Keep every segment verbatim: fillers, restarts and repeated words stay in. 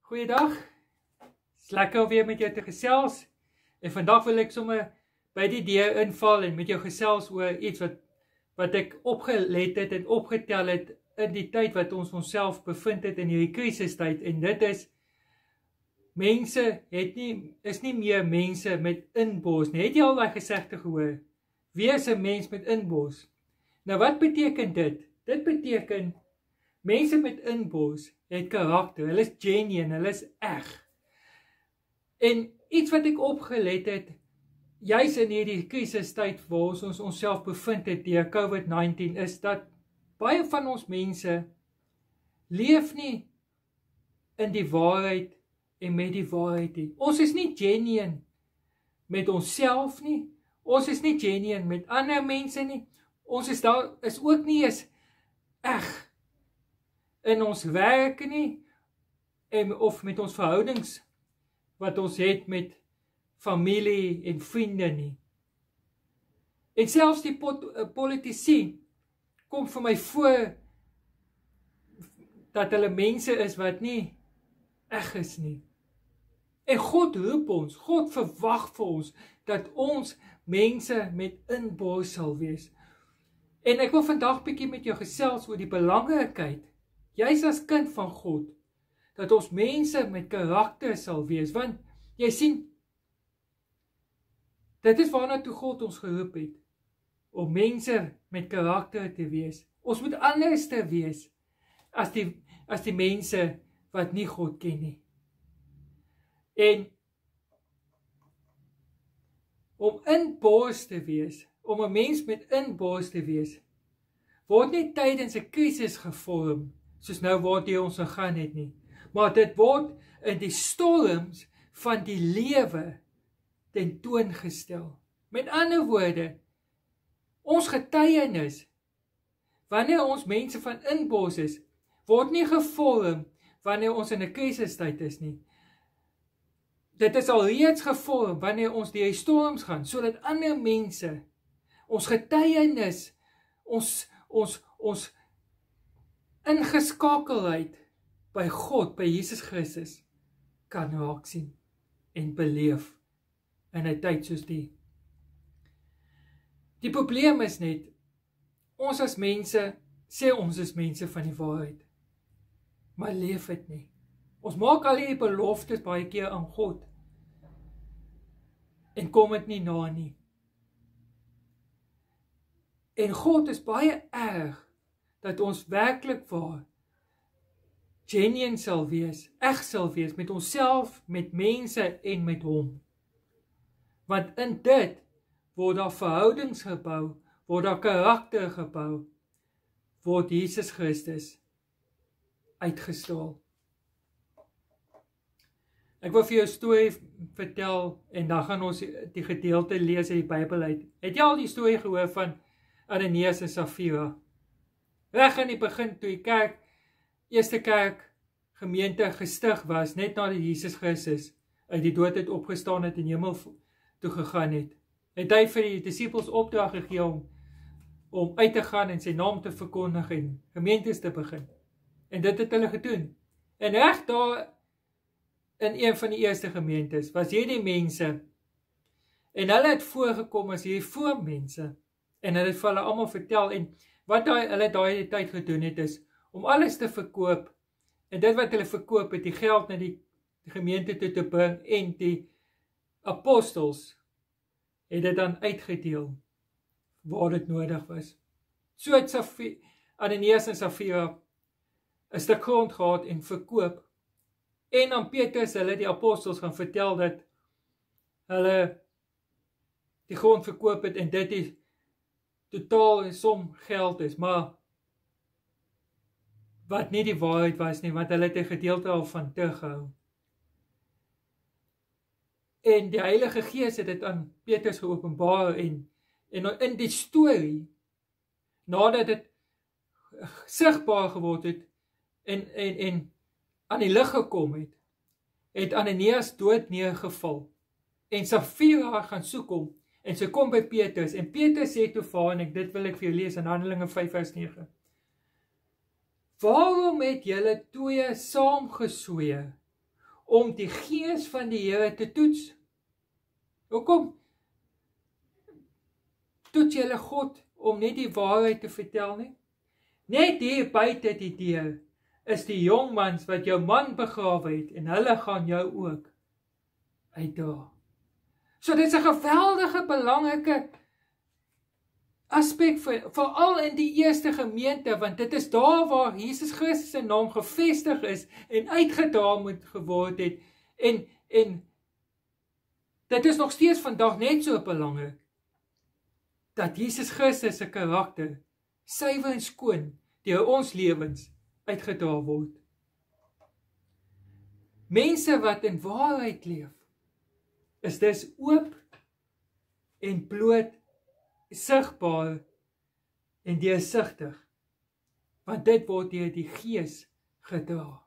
Goeiedag, het is lekker om weer met jou te gesels, en vandag wil ek sommer by die deur inval en met jou gesels oor iets wat, wat ek opgelet het en opgetel het in die tyd wat ons onsself bevind het in hierdie krisistyd, en dit is, mense het nie, is nie meer mense met inbors nie. Het jy al die gesegde gehoor? Wees 'n mens met inbors. Nou wat beteken dit? Dit beteken, mense met inbors het karakter, hulle is genuine, hulle is eg. En iets wat ek opgelet het, juis in hierdie krisistyd waar ons ons onsself bevind het deur COVID negentien, is dat baie van ons mense leef nie in die waarheid en met die waarheid nie. Ons is nie genuine met onsself nie, ons is nie genuine met ander mense nie, ons is daar, is ook nie eens eg in ons werk nie, en, of met ons verhoudings, wat ons het met familie en vriende nie. En selfs die pot, politici, kom vir my voor, dat hulle mense is wat nie eg is nie. En God roep ons, God verwag vir ons, dat ons mense met inbors sal wees. En ek wil vandag bietjie met jou gesels oor die belangrikheid, juis as kind van God, dat ons mense met karakter sal wees, want jy sien, dit is waarna toe God ons geroep het, om mense met karakter te wees. Ons moet anders te wees, as die, as die mense wat nie God ken nie. En, om inbors te wees, om 'n mens met inbors te wees, word nie tydens 'n krisis gevorm, soos nou waardeur ons gegaan het nie, maar dit word in die storms van die lewe tentoongestel. Met ander woorde, ons getuienis, wanneer ons mense van inbors is, word nie gevorm wanneer ons in 'n krisistyd is nie. Dit is alreeds gevorm wanneer ons deur die storms gaan, sodat ander mense, ons getuienis, ons, ons, ons ingeskakelheid by God, by Jesus Christus, kan raak sien en beleef in 'n tyd soos die. Die probleem is net, ons as mense, sê ons is mense van die waarheid, maar leef dit nie. Ons maak al die beloftes baie keer aan God, en kom dit nie na nie. En God is baie erg, dat ons werklik waar genuine sal wees, eg sal wees, met onsself, met mense en met hom. Want in dit, word daar verhoudings gebou, word daar karakter gebou, word Jesus Christus uitgestraal. Ek wil vir jou 'n storie vertel, en dan gaan ons die gedeelte lees uit die Bybel uit. Het jy al die storie gehoor van Ananias en Safira? Reg in die begin, toe die kerk, eerste kerk, gemeente gestig was, net nadat Jesus Christus uit die dood het opgestaan het en hemel toe gegaan het, het hy vir die disippels opdrag gegee om, om uit te gaan en sy naam te verkondig en gemeentes te begin. En dit het hulle gedoen. En reg daar, in een van die eerste gemeentes, was hierdie mense, en hulle het voorgekom as hierdie voormense, en hulle het vir hulle allemaal vertel, en wat hulle daai tyd gedoen het, is, om alles te verkoop, en dit wat hulle verkoop het, die geld na die gemeente toe te bring, en die apostels, het dit dan uitgedeel, waar dit nodig was. So het Safi, Ananias en Safira, 'n stuk grond gehad en verkoop, en aan Petrus, hulle die apostels gaan vertel dat hulle die grond verkoop het en dit die totaal som geld is, maar wat nie die waarheid was nie, want hulle het 'n gedeelte al van teruggehou. En die Heilige Gees het dit aan Petrus geopenbaar en, en in die storie, nadat dit sigbaar geword het en, en, en aan die lig gekom het, het Ananias dood neergeval, en Safira gaan soek hom, en sy kom by Petrus, en Petrus sê toe vir haar, en ek, dit wil ek vir jou lees in Handelinge vyf vers nege, waarom het julle twee saamgesweer om die gees van die Here te toets. Hoekom toets julle God om net die waarheid te vertel nie? Net hier buite die deur is die jongmans wat jou man begrawe het, en hulle gaan jou ook uitdaag. So dit is 'n geweldige belangrike aspek, vir, veral in die eerste gemeente, want dit is daar waar Jesus Christus se naam gevestig is, en uitgedaag moet geword het, en, en dit is nog steeds vandag net so belangrik, dat Jesus Christus se karakter, suiwer en skoon, deur ons lewens uitgedaag word. Mense wat in waarheid leef, is dus oop en bloot, sigbaar en deursigtig, want dit word deur die Gees gedra.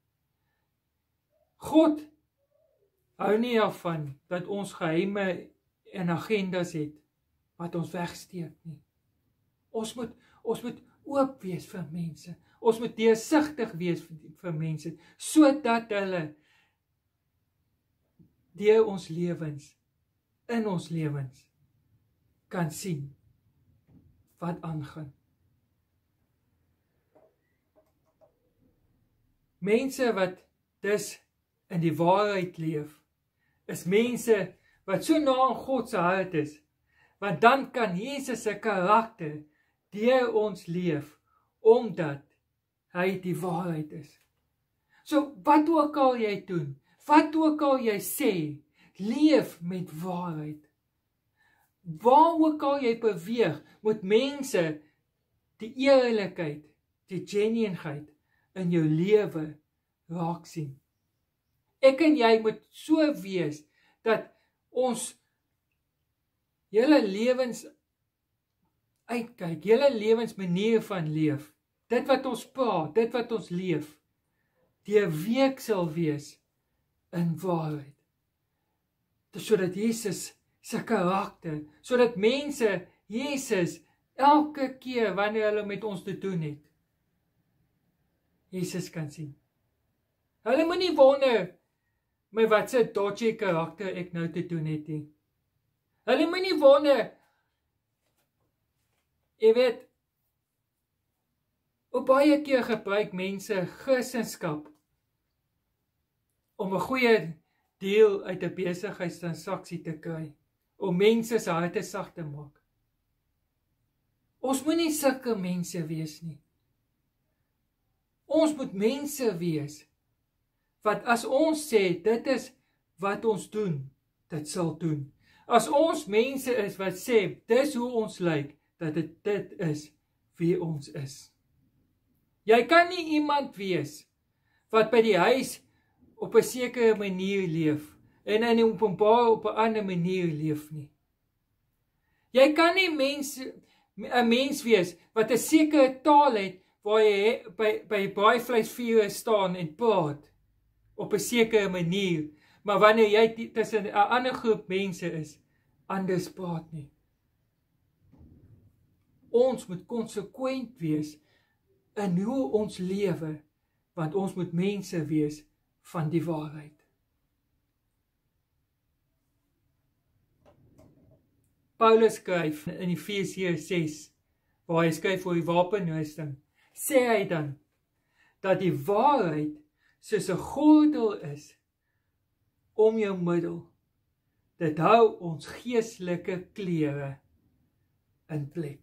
God hou nie daarvan dat ons geheime en agendas het, wat ons wegsteek nie. Ons moet, ons moet oop wees vir mense, ons moet deursigtig wees vir, vir mense, sodat hulle deur ons lewens, in ons lewens, kan sien wat aangaan. Mense wat dus in die waarheid leef, is mense wat so na aan God se hart is, want dan kan Jesus se karakter deur ons leef, omdat hy die waarheid is. So wat ook al jy doen, wat ook al jy sê, leef met waarheid. Waar ook al jy beweeg, moet mense die eerlikheid, die genuinheid in jou lewe raak sien. Ek en jy moet so wees, dat ons hele lewens uitkyk, hele lewensmanier van leef, dit wat ons praat, dit wat ons leef, deurweek sal wees in waarheid. Sodat Jesus sy karakter, sodat mense Jesus elke keer wanneer hulle met ons te doen het, Jesus kan sien. Hulle moet nie wonder met wat sy dodgy karakter ek nou te doen het nie. Hulle moet nie wonder, jy weet, op baie keer gebruik mense Christendom om 'n goeie deel uit 'n besigheidstransaksie te kry, om mense se harte sag te maak. Ons moet nie sulke mense wees nie. Ons moet mense wees, wat as ons sê, dit is wat ons doen, dit sal doen. As ons mense is wat sê, dis hoe ons lyk, dat dit dit is wie ons is. Jy kan nie iemand wees, wat by die huis op 'n sekere manier leef, en in die openbaar op 'n ander manier leef nie. Jy kan nie mense, 'n mens wees, wat 'n sekere taal het, waar jy by, by braaivleisvure staan en praat, op 'n sekere manier, maar wanneer jy tussen 'n ander groep mense is, anders praat nie. Ons moet konsekwent wees, in hoe ons lewe, want ons moet mense wees, van die waarheid. Paulus skryf in Efesiërs ses, waar hy skryf oor die wapenrusting, sê hy dan, dat die waarheid soos 'n gordel is, om jou middel, dit hou ons geestelike klere in plek.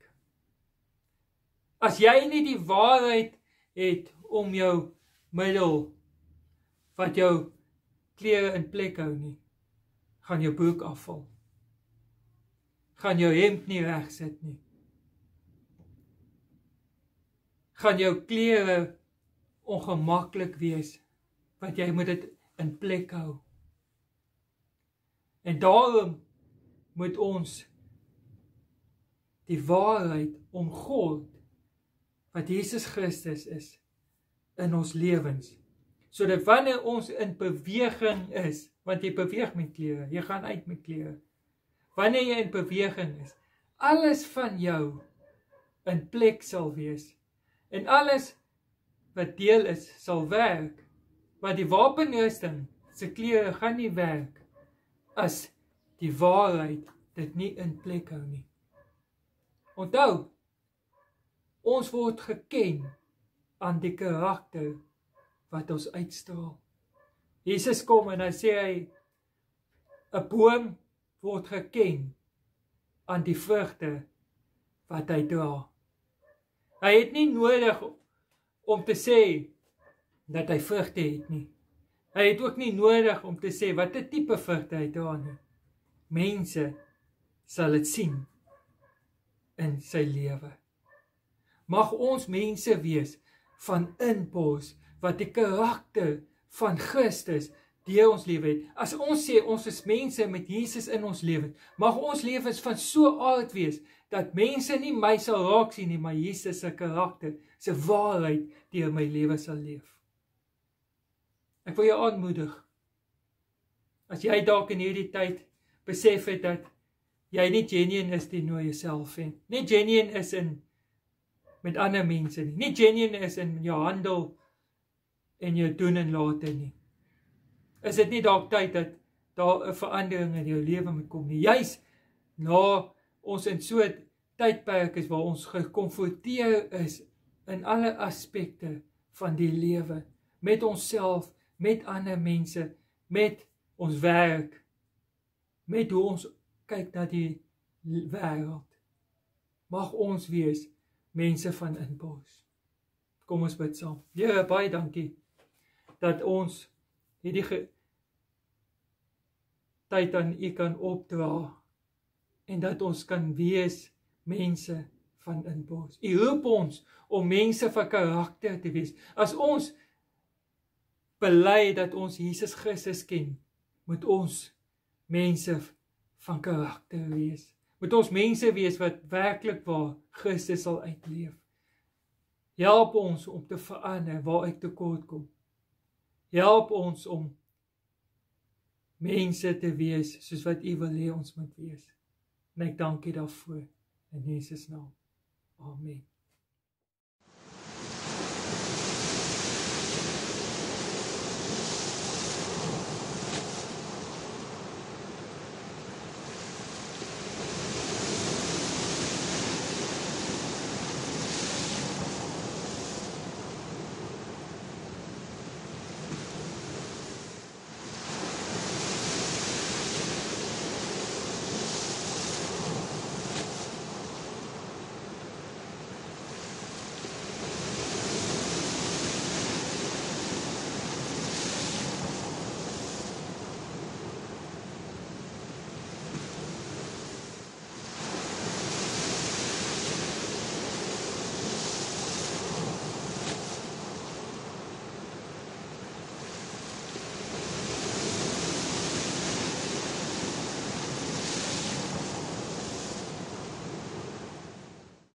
As jy nie die waarheid het om jou middel, wat jou klere in plek hou nie, gaan jou broek afval. Gaan jou hemd nie reg sit nie. Gaan jou klere ongemaklik wees, want jy moet dit in plek hou. En daarom moet ons die waarheid om God, wat Jesus Christus is, in ons lewens, sodat wanneer ons in beweging is, want jy beweeg met klere, jy gaan uit met klere, wanneer jy in beweging is, alles van jou in plek sal wees, en alles wat deel is, sal werk, want die wapenrusting se klere gaan nie werk as die waarheid dit nie in plek hou nie. Onthou, ons word geken aan die karakter wat ons uitstraal. Jesus kom en dan sê hy, 'n boom word geken aan die vrugte wat hy dra. Hy het nie nodig om te sê dat hy vrugte het nie. Hy het ook nie nodig om te sê wat 'n tipe vrugte hy dra nie. Mense sal dit sien in sy lewe. Mag ons mense wees van inpos wat die karakter van Christus deur ons lewe het. As ons sê ons is mense met Jesus in ons lewe, mag ons lewens van so aard wees dat mense nie my sal raak sien nie, maar Jesus se karakter, sy waarheid deur my lewe sal leef. Ek wil jou aanmoedig. As jy dalk in hierdie tyd besef het dat jy nie genuine is teenoor jouself nie, nie genuine is in met ander mense nie, nie genuine is in jou handel en jou doen en late nie. Is dit nie dalk tyd dat daar 'n verandering in jou lewe moet kom nie? Juis na ons in so 'n tydperk is waar ons gekonfronteer is in alle aspekte van die lewe, met onsself, met ander mense, met ons werk, met hoe ons kyk na die wêreld. Mag ons wees mense van inpos. Kom ons bid saam. Here, baie dankie dat ons hierdie tyd aan U kan opdra en dat ons kan wees mense van inpos. U roep ons om mense van karakter te wees. As ons bely dat ons Jesus Christus ken, moet ons mense van karakter wees. Moet ons mense wees wat werklik waar Christus sal uitleef. Help ons om te verander waar ek tekort kom. Help ons om mense te wees soos wat U wil hê ons moet wees. En ek dank U daarvoor in Jesus naam. Amen.